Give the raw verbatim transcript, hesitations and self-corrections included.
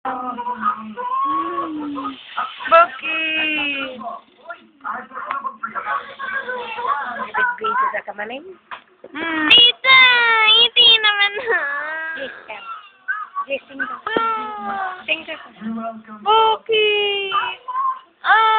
Bakit? Bibig-big sa kamanin? Hmm. Tita! Hindi naman ha. Yes, ka. Yes, sing ka. Sing ka. Bakit? Ah!